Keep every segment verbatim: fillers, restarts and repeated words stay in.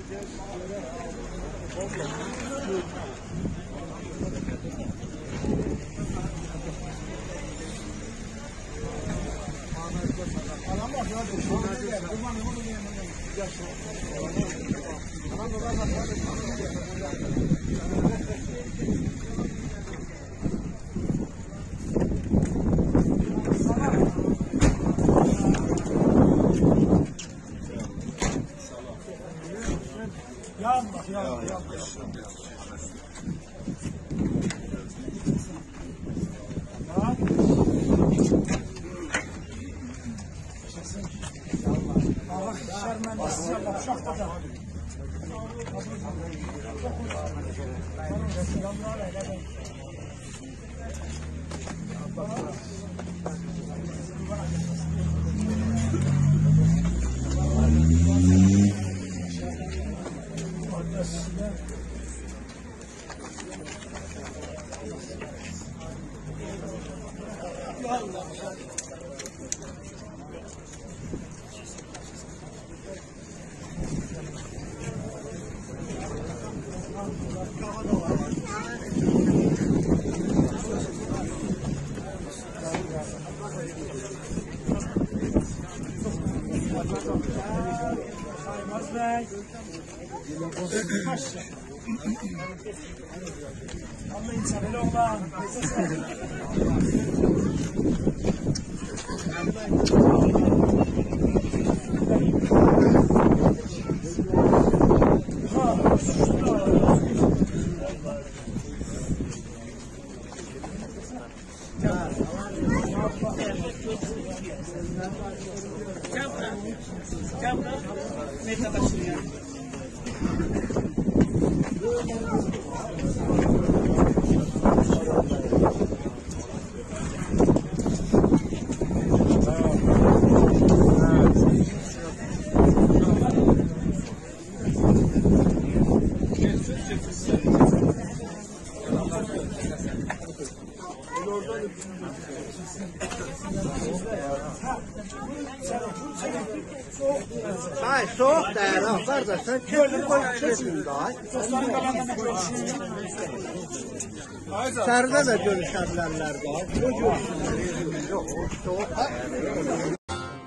Yanlış, yanlış, yanlış. Allah şermen istiyorlar, uşak da da. Allah insan öyle olan. Hayır, soğuk değer var da sen kendini koyuyorsun daha. Serde de görüşenlerler var. O görüşenler yok. Soğuk değer.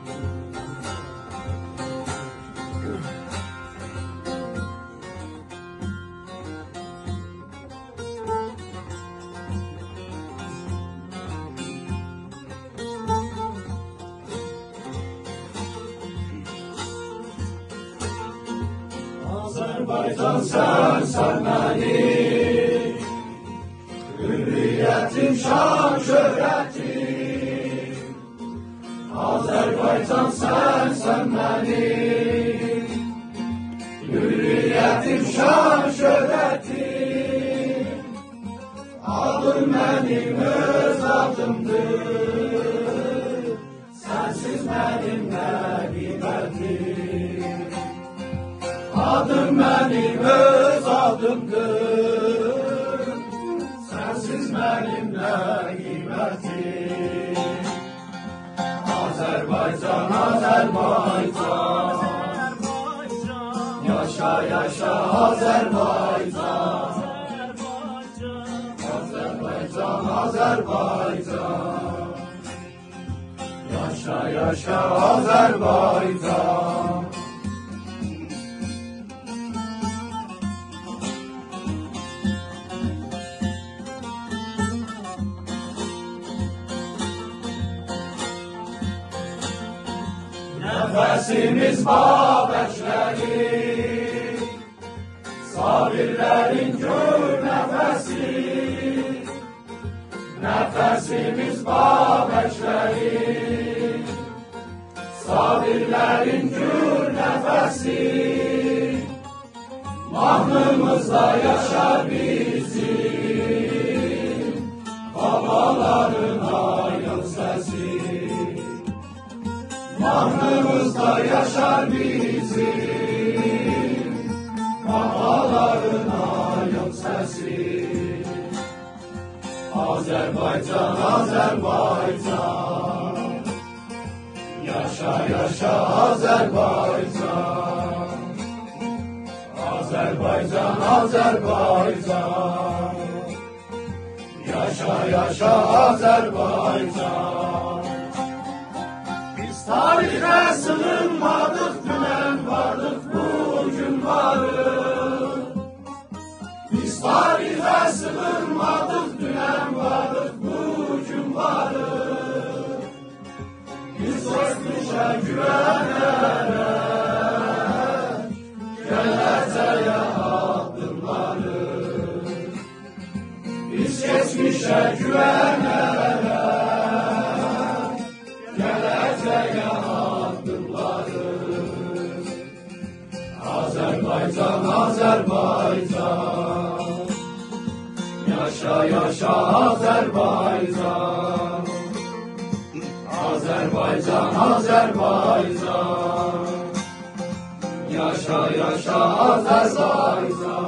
Azerbaycan sen sen beni, hürriyetim şan şöhretim. Azerbaycan sen sen beni, hürriyetim şan şöhretim. Adım benim öz adımdır, sensiz benim ne kıymetim. Adım benim öz adımdır, sensiz benim ne kıymetim. Azerbaycan, Azerbaycan, yaşa yaşa Azerbaycan. Azerbaycan, Azerbaycan, yaşa yaşa Azerbaycan. Nefesimiz Babəkləri, sabirlərin gör nəfəsi. Nefesimiz Babəkləri, sabirlərin gör nəfəsi. Mahnımızda yaşar bizim babaların ayıl səsi. Mahnımızda yaşar bizim babaların ayıl səsi. Azerbaycan, Azerbaycan, yaşa yaşa Azerbaycan. Azerbaycan, Azerbaycan. Yaşa yaşa Azerbaycan. Biz tarihe sığınmadık, dünen vardık, bugün varız. Biz tarihe sığınmadık, dünen vardık, bugün varız. Biz geçmişe güvenerek geleceğe adımlarız. Biz geçmişe güvenerek geleceğe adımlarız. Azerbaycan, Azerbaycan. Yaşa yaşa Azerbaycan. Azerbaycan, Azerbaycan. Yaşa yaşa Azerbaycan.